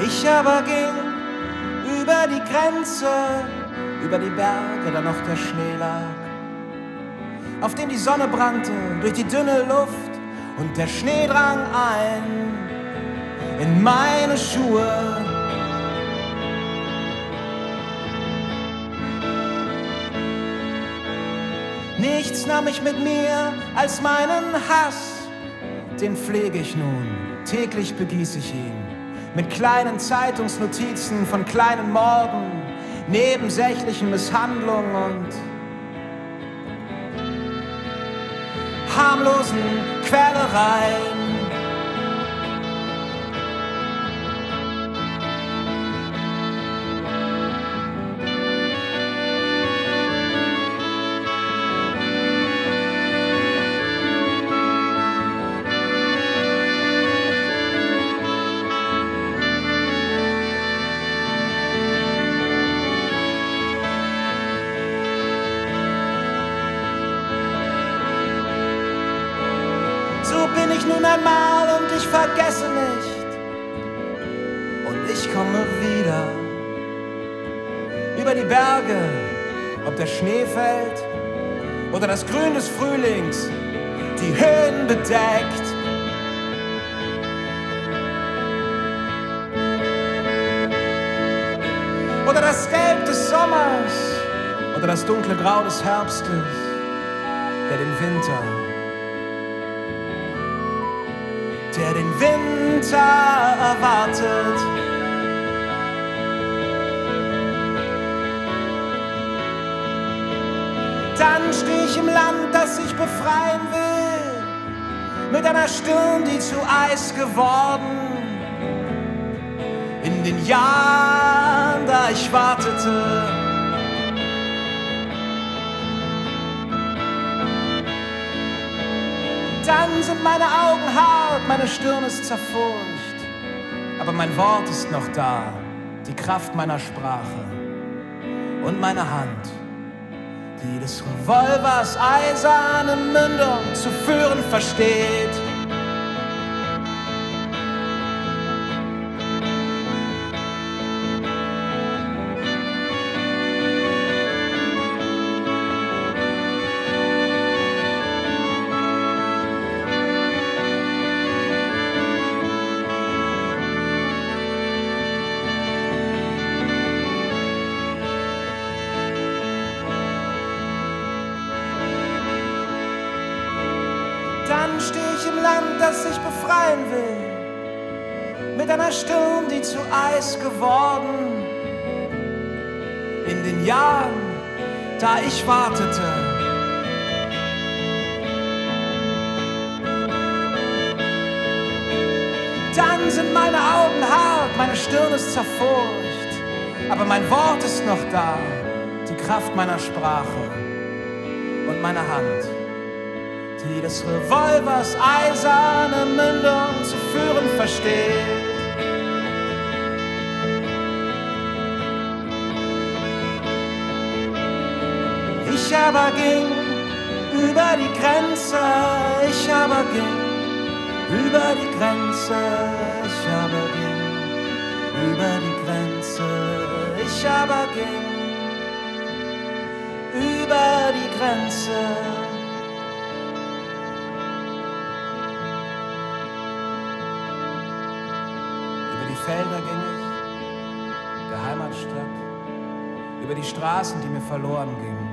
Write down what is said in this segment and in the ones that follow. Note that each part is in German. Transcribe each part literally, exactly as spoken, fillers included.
Ich aber ging über die Grenze, über die Berge, da noch der Schnee lag, auf dem die Sonne brannte durch die dünne Luft, und der Schnee drang ein in meine Schuhe. Nichts nahm ich mit mir als meinen Hass, den pflege ich nun, täglich begieß ich ihn mit kleinen Zeitungsnotizen von kleinen Morden, nebensächlichen Misshandlungen und harmlosen Quälereien. Nun einmal und ich vergesse nicht und ich komme wieder über die Berge, ob der Schnee fällt oder das Grün des Frühlings die Höhen bedeckt. Oder das Gelb des Sommers oder das dunkle Grau des Herbstes, der den Winter der den Winter erwartet. Dann steh ich im Land, das ich befreien will, mit einer Stirn, die zu Eis geworden, in den Jahren, da ich wartete. Dann sind meine Augen hart, meine Stirn ist zerfurcht, aber mein Wort ist noch da, die Kraft meiner Sprache und meine Hand, die des Revolvers eiserne Mündung zu führen versteht. Dann steh ich im Land, das ich befreien will, mit einer Stirn, die zu Eis geworden, in den Jahren, da ich wartete. Dann sind meine Augen hart, meine Stirn ist zerfurcht, aber mein Wort ist noch da, die Kraft meiner Sprache und meine Hand, die des Revolvers eiserne Mündung zu führen versteht. Ich aber ging über die Grenze, ich aber ging über die Grenze, ich aber ging über die Grenze, ich aber ging über die Grenze. Felder ging ich, der Heimatstadt, über die Straßen, die mir verloren gingen.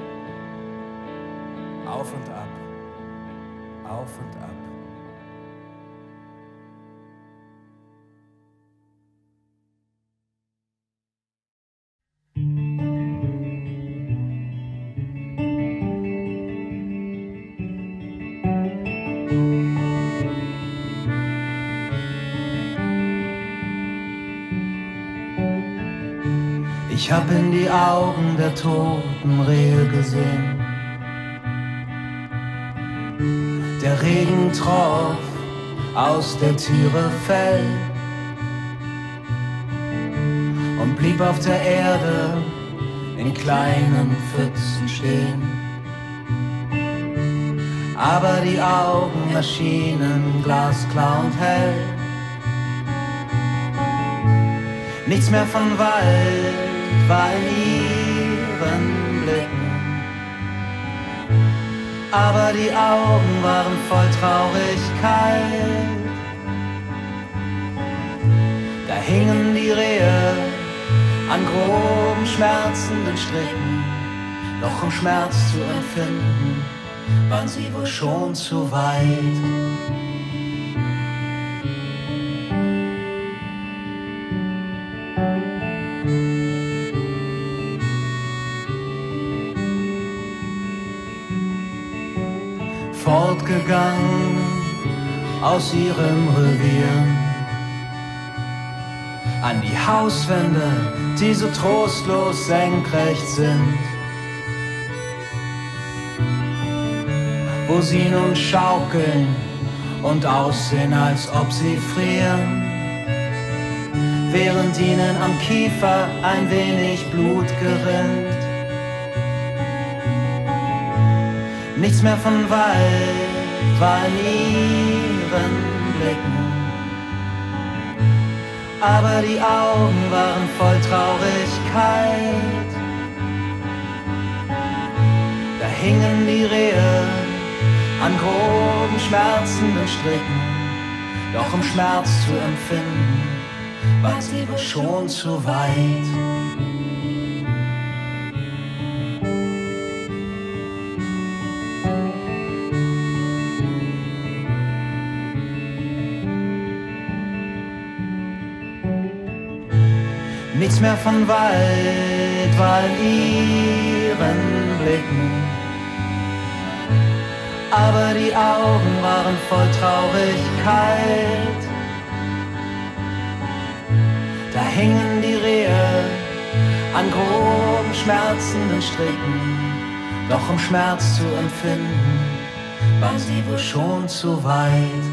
Auf und ab, auf und ab. Ich hab in die Augen der toten Rehe gesehen. Der Regentropf aus der Tiere fällt und blieb auf der Erde in kleinen Pfützen stehen. Aber die Augen erschienen glasklar und hell. Nichts mehr von Wald war in ihren Blicken, aber die Augen waren voll Traurigkeit. Da hingen die Rehe an groben, schmerzenden Stricken, doch um Schmerz zu empfinden, waren sie wohl schon zu weit. Fortgegangen aus ihrem Revier, an die Hauswände, die so trostlos senkrecht sind, wo sie nun schaukeln und aussehen, als ob sie frieren, während ihnen am Kiefer ein wenig Blut gerinnt. Nichts mehr von Wald war in ihren Blicken, aber die Augen waren voll Traurigkeit. Da hingen die Rehe an groben, schmerzenden Stricken, doch um Schmerz zu empfinden, war sie wohl schon zu weit. Nichts mehr von Wald war in ihren Blicken, aber die Augen waren voll Traurigkeit. Da hingen die Rehe an groben, schmerzenden Stricken, doch um Schmerz zu empfinden, waren sie wohl schon zu weit.